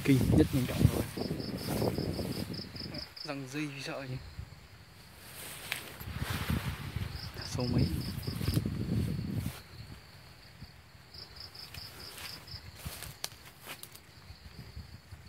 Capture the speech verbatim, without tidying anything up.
kỳ rất nghiêm trọng rồi. Răng dây sợ nhỉ. Sâu mấy.